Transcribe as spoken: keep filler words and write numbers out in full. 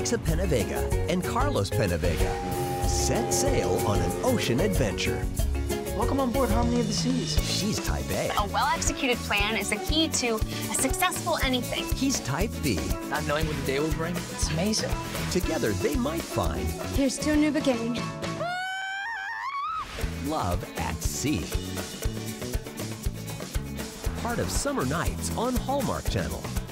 Alexa PenaVega and Carlos PenaVega set sail on an ocean adventure. Welcome on board Harmony of the Seas. She's type A. A well-executed plan is the key to a successful anything. He's type B. Not knowing what the day will bring, it's amazing. Together, they might find Here's to a new beginning. love at sea. Part of Summer Nights on Hallmark Channel.